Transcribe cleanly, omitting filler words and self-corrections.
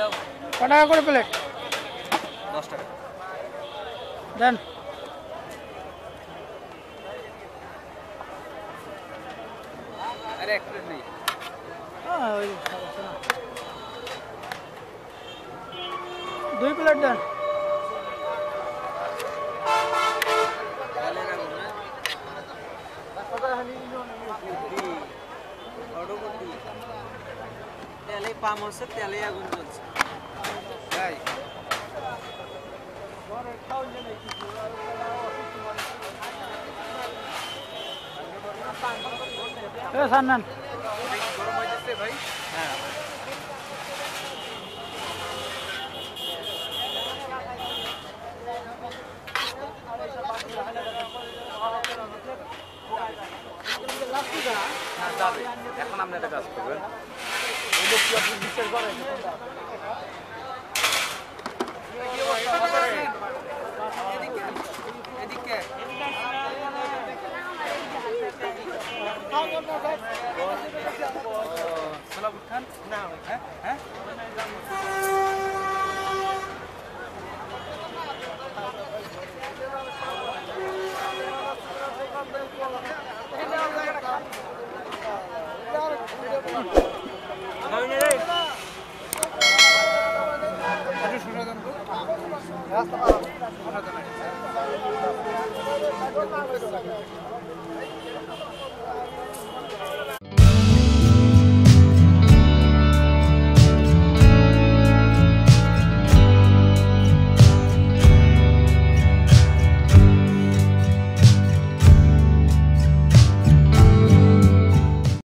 কত টাকা করে প্লেট? 10 টাকা দেন। আরে এক প্লেট নেই। ওই 2 প্লেট দেন। তেলে পাম হচ্ছে, তেলে আগুন জ্বলছে। তাই সান্নান গরম হইতেছে ভাই। হ্যাঁ যাবে। এখন আপনি একটা কাজ করবেন, আপনি বিশ্বাস করেন এদিকে খান না। হ্যাঁ রাস্তা